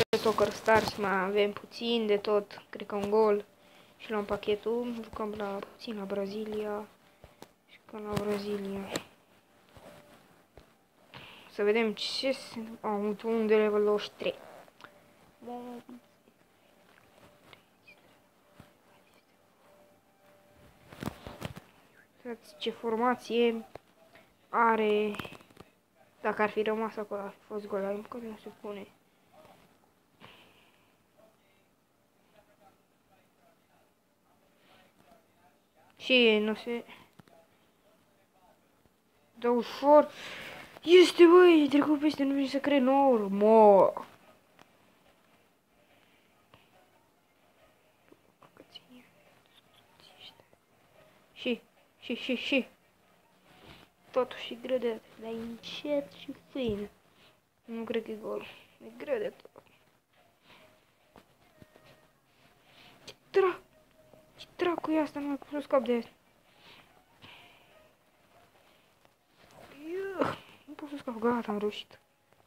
Soccer Stars mai avem puțin de tot, cred că un gol și luăm pachetul, jucăm la puțin la Brazilia și că la Brazilia. Să vedem ce se... un de level 23. Uitați ce formație are. Dacă ar fi rămas acolo, ar fi fost gol, dar încă nu se pune. Și nu se... Da ușor. Este, băi, e trecut peste, nu vine să cred, normă. Și. Totuși e greu de... Dar încet și fine. Nu cred că e gol. E greu de tot. Ce dracu e asta? Nu mai pot să scap de asta. Nu pot să scap. Gata, am reușit.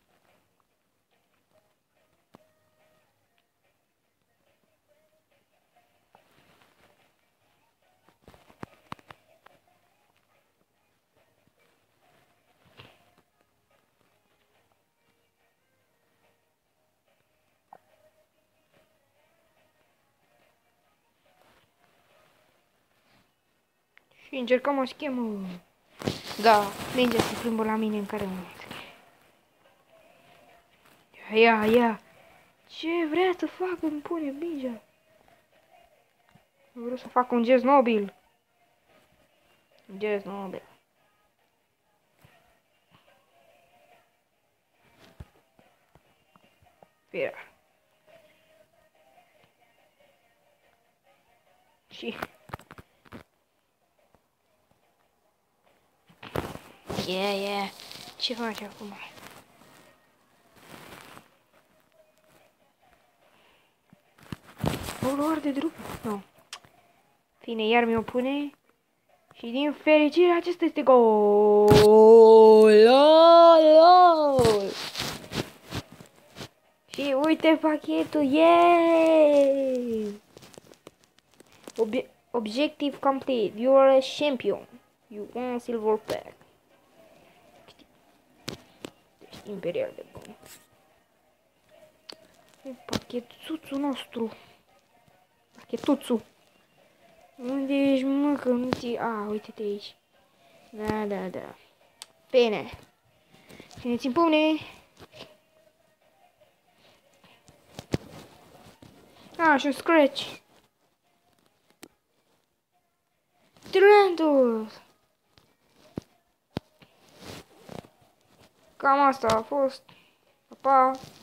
Și încercăm o schemă. Da, mingea se plimbă la mine în care moment. Ia. Ce vrea să fac? Îmi pune mingea. Vreau să fac un gest nobil. Gest nobil. Fira. Și... Yeah. Ce faci acum? O luar de drum? Nu. Fine, iar mi-o pune. Și din fericire acesta este gol. Și uite pachetul. Yay! Objective complete. You are a champion. You won silver pack. Imperial de bun. Pachetuțul nostru. Pachetuțul. Unde ești, mă, că nu ți... uite-te aici. Da. Bine. Țineți-mi pune. Și un scratch. Trendul. Cam asta a fost. Pa.